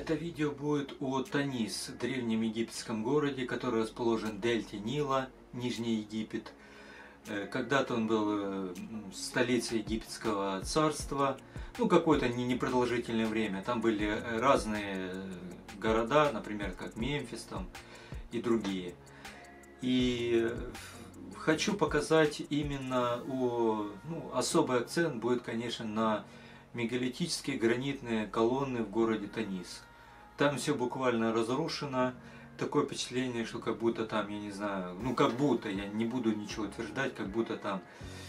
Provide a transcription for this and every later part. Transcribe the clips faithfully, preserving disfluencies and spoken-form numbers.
Это видео будет о Танис, древнем египетском городе, который расположен в дельте Нила, Нижний Египет. Когда-то он был столицей египетского царства, ну какое-то непродолжительное время. Там были разные города, например, как Мемфис там, и другие. И хочу показать именно о, ну, особый акцент будет, конечно, на мегалитические гранитные колонны в городе Танис. Там все буквально разрушено. Такое впечатление, что как будто там, я не знаю, ну как будто, я не буду ничего утверждать, как будто там,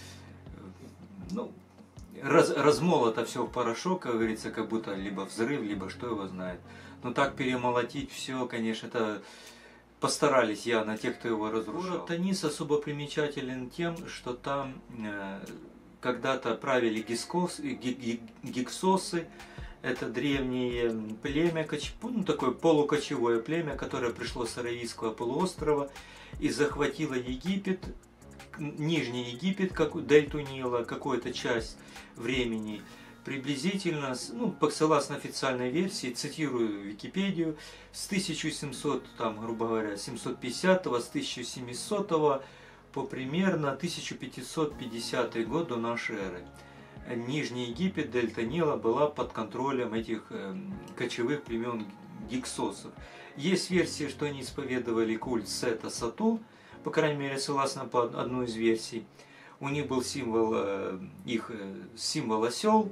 ну, раз, размолото все в порошок, как говорится, как будто либо взрыв, либо что его знает. Но так перемолотить все, конечно, это постарались явно те, кто его разрушал. Город Танис особо примечателен тем, что там э, когда-то правили гиксос, гиксосы. Это древнее племя, ну, такое полукочевое племя, которое пришло с Аравийского полуострова и захватило Египет, Нижний Египет, как дельту Нила, какую-то часть времени. Приблизительно, ну, согласно официальной версии, цитирую Википедию, с тысяча семьсот, там, грубо говоря, семьсот пятидесятого, с тысяча семисотого по примерно тысяча пятьсот пятидесятый год до нашей эры. Нижний Египет, дельта Нила была под контролем этих э, кочевых племен гиксосов. Есть версия, что они исповедовали культ Сета Сату, по крайней мере, согласно по одной из версий. У них был символ, э, их э, символ осел,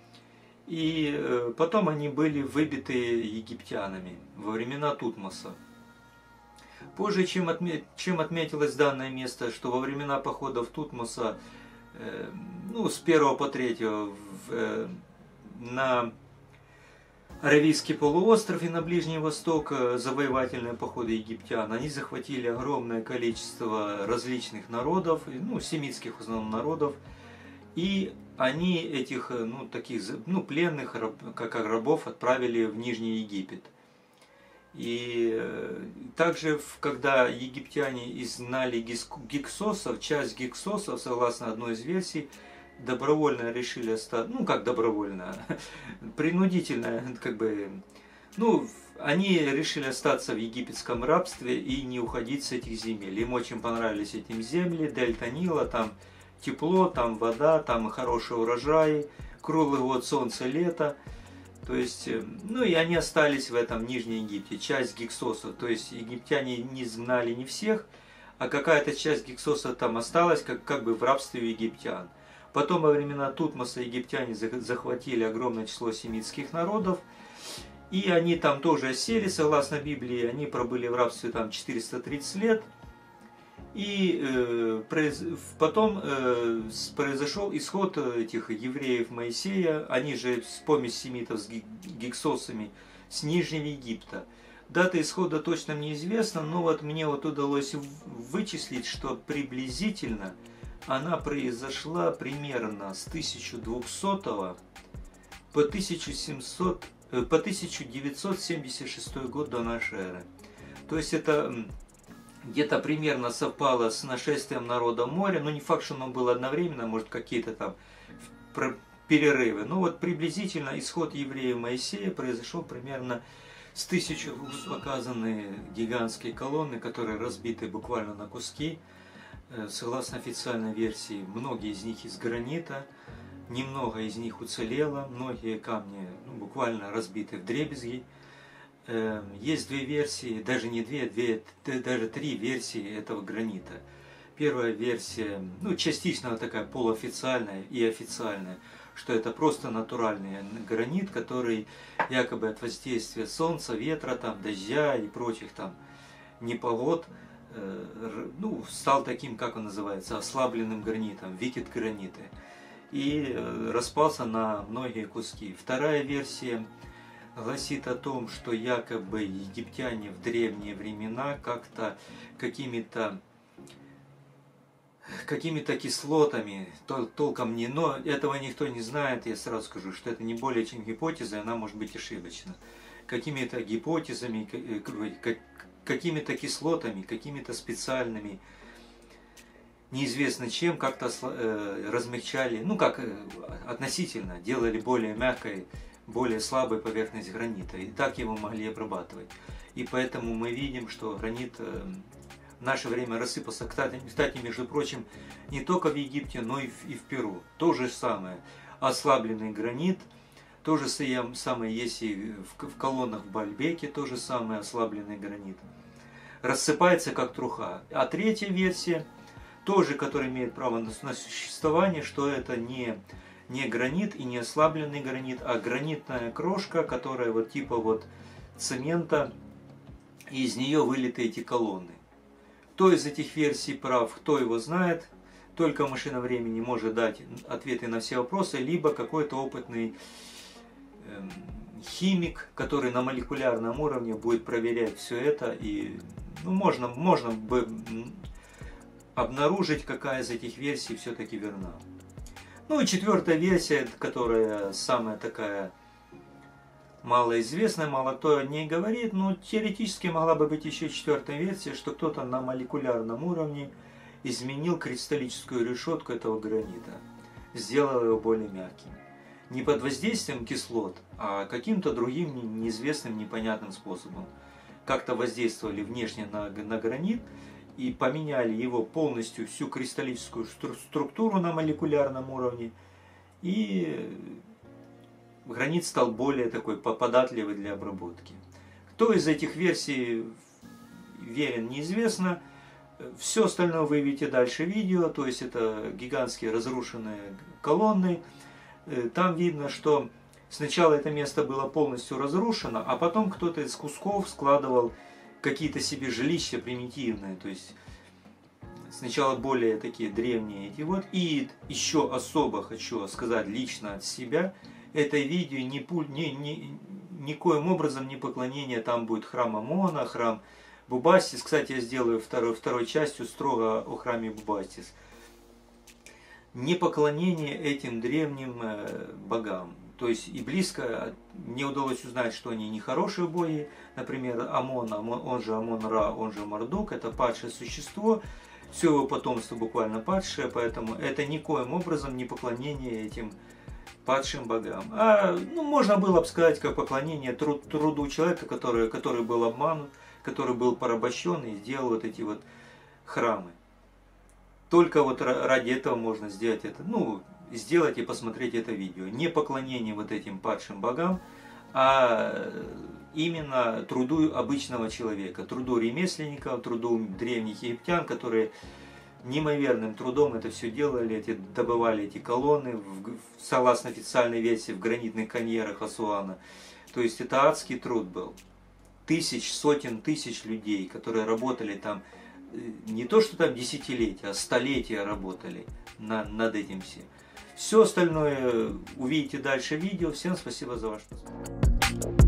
и э, потом они были выбиты египтянами во времена Тутмоса. Позже, чем, отме чем отметилось данное место, что во времена походов Тутмоса, ну, с первого по третьего в, на Аравийский полуостров и на Ближний Восток завоевательные походы египтян, они захватили огромное количество различных народов, ну, семитских в основном народов, и они этих, ну, таких, ну, пленных, как рабов, отправили в Нижний Египет. И также, когда египтяне изгнали гиксосов, часть гиксосов, согласно одной из версий, добровольно решили остаться, ну как добровольно, принудительно, как бы, ну, они решили остаться в египетском рабстве и не уходить с этих земель. Им очень понравились эти земли, дельта Нила, там тепло, там вода, там хороший урожай, круглый год солнце, лето. То есть, ну и они остались в этом Нижнем Египте, часть гиксосов, то есть египтяне не изгнали не всех, а какая-то часть гиксосов там осталась, как, как бы в рабстве у египтян. Потом во времена Тутмоса египтяне захватили огромное число семитских народов, и они там тоже осели, согласно Библии, они пробыли в рабстве там четыреста тридцать лет. И э, произ... потом э, произошел исход этих евреев Моисея, они же помесь семитов с гиксосами, с Нижнего Египта. Дата исхода точно неизвестна, но вот мне вот удалось вычислить, что приблизительно она произошла примерно с тысяча двухсотого по тысяча семьсот, по тысяча девятьсот семьдесят шестой год до нашей эры. То есть это где-то примерно совпало с нашествием народа моря, но не факт, что оно было одновременно, может какие-то там перерывы. Но вот приблизительно исход евреев Моисея произошел примерно с тысяча двухсот. Показаны гигантские колонны, которые разбиты буквально на куски. Согласно официальной версии, многие из них из гранита, немного из них уцелело, многие камни, ну, буквально разбиты вдребезги. Есть две версии, даже не две, две, даже три версии этого гранита. Первая версия, ну, частично такая полуофициальная и официальная, что это просто натуральный гранит, который якобы от воздействия солнца, ветра, там, дождя и прочих там непогод, ну, стал таким, как он называется, ослабленным гранитом, викид граниты, и распался на многие куски. Вторая версия гласит о том, что якобы египтяне в древние времена как-то какими-то какими-то кислотами, тол толком не, но этого никто не знает, я сразу скажу, что это не более чем гипотеза, она может быть ошибочна. Какими-то гипотезами, какими-то кислотами, какими-то специальными, неизвестно чем, как-то э, размягчали, ну как, э, относительно, делали более мягкой более слабая поверхность гранита. И так его могли обрабатывать. И поэтому мы видим, что гранит в наше время рассыпался. Кстати, кстати, между прочим, не только в Египте, но и в, и в Перу. То же самое. Ослабленный гранит. То же самое есть и в колоннах в Баальбеке, то же самое ослабленный гранит. Рассыпается как труха. А третья версия, тоже, которая имеет право на, на существование, что это не, не гранит и не ослабленный гранит, а гранитная крошка, которая вот типа вот цемента, и из нее вылиты эти колонны. Кто из этих версий прав, кто его знает, только машина времени может дать ответы на все вопросы, либо какой-то опытный эм, химик, который на молекулярном уровне будет проверять все это, и ну, можно, можно бы обнаружить, какая из этих версий все-таки верна. Ну и четвертая версия, которая самая такая малоизвестная, мало кто о ней говорит, но теоретически могла бы быть еще четвертая версия, что кто-то на молекулярном уровне изменил кристаллическую решетку этого гранита, сделал его более мягким. Не под воздействием кислот, а каким-то другим неизвестным, непонятным способом. Как-то воздействовали внешне на, на гранит и поменяли его полностью, всю кристаллическую стру структуру на молекулярном уровне, и гранит стал более такой податливый для обработки. Кто из этих версий верен, неизвестно. Все остальное вы видите дальше видео, то есть это гигантские разрушенные колонны. Там видно, что сначала это место было полностью разрушено, а потом кто-то из кусков складывал какие-то себе жилища примитивные. То есть сначала более такие древние эти вот. И еще особо хочу сказать лично от себя, это видео ни, ни, ни, никоим образом не поклонение, там будет храм Амона, храм Бубастис. Кстати, я сделаю второй, второй частью строго о храме Бубастис. Не поклонение этим древним богам. То есть и близко мне удалось узнать, что они не хорошие боги. Например, Амон, он же Амон-Ра, он же Мардук, это падшее существо. Все его потомство буквально падшее, поэтому это никоим образом не поклонение этим падшим богам. А ну, можно было бы сказать, как поклонение труд, труду человека, который, который был обманут, который был порабощен и сделал вот эти вот храмы. Только вот ради этого можно сделать это, ну, сделать и посмотреть это видео. Не поклонение вот этим падшим богам, а именно труду обычного человека, труду ремесленников, труду древних египтян, которые неимоверным трудом это все делали, эти, добывали эти колонны, в, согласно официальной версии, в гранитных карьерах Асуана. То есть это адский труд был. Тысяч, сотен тысяч людей, которые работали там, не то что там десятилетия, а столетия работали на, над этим всем. Все остальное увидите дальше в видео. Всем спасибо за ваш просмотр.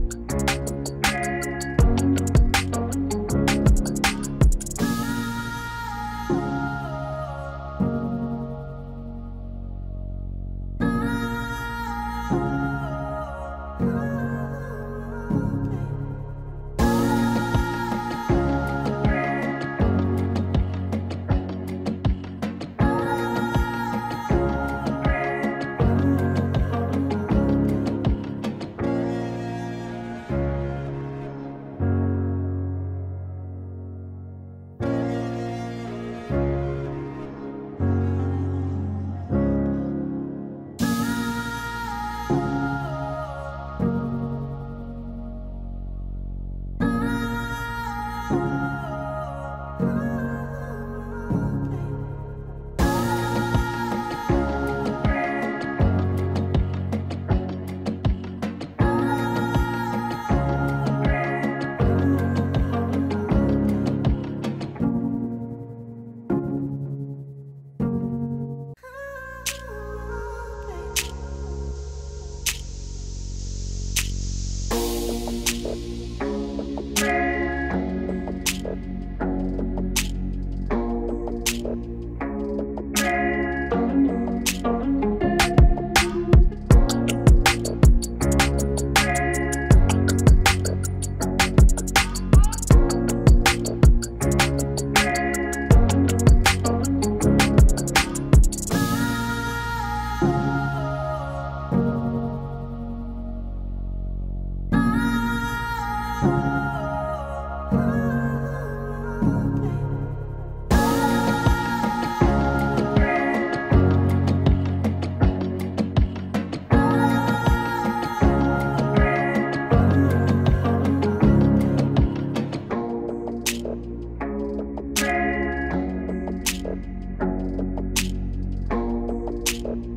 Thank you.